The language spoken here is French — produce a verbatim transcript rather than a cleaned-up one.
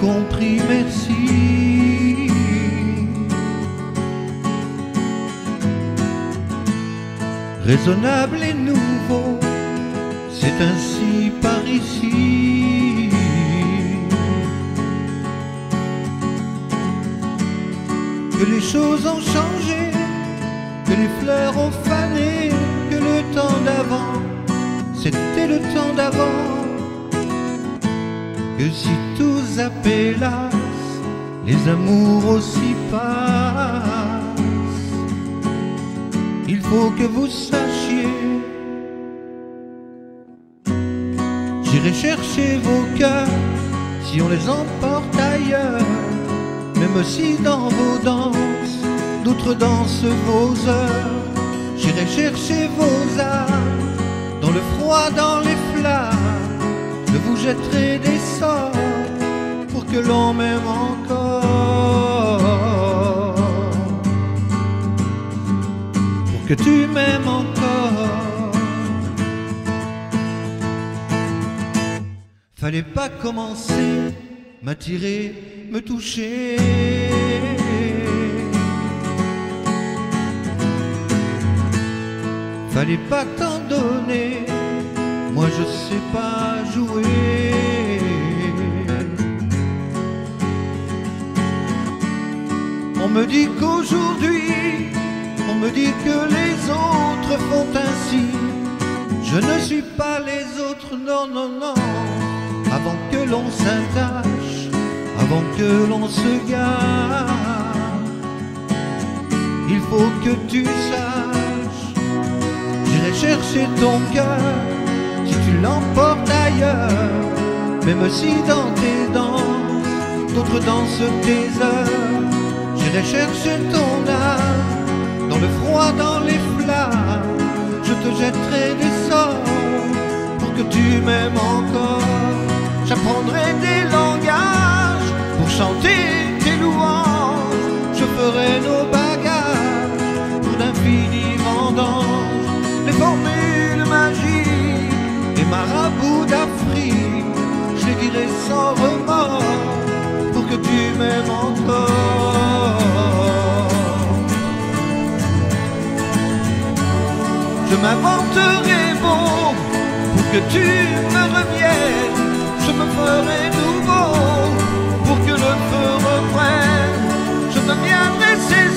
compris, merci. Raisonnable et nouveau, c'est ainsi par ici. Que les choses ont changé, que les fleurs ont fané, que le temps d'avant, c'était le temps d'avant. Que si tout appelasse, les amours aussi passent. Il faut que vous sachiez, j'irai chercher vos cœurs si on les emporte ailleurs. Même si dans vos danses, d'autres dansent vos heures. J'irai chercher vos âmes, dans le froid, dans les flammes. Je vous jetterai des sorts pour que l'on m'aime encore, pour que tu m'aimes encore. Fallait pas commencer, m'attirer, me toucher. Fallait pas t'en donner, moi je sais pas jouer. On me dit qu'aujourd'hui, on me dit que les autres font ainsi. Je ne suis pas les autres, non, non, non. Avant que l'on s'attache, avant que l'on se gare, il faut que tu saches, j'irai chercher ton cœur si tu l'emportes ailleurs. Même si dans tes danses, d'autres dansent tes heures. J'irai chercher ton âme, dans le froid, dans les flammes. Je te jetterai des sorts pour que tu m'aimes encore. J'apprendrai des langages pour chanter tes louanges. Je ferai nos bagages pour d'infinis vendanges. Les formules magiques, les marabouts d'Afrique, je les dirai sans remords pour que tu m'aimes encore. Je m'inventerai bon pour que tu me reviennes. Je me ferai nouveau pour que le feu reprenne. Je deviendrai ces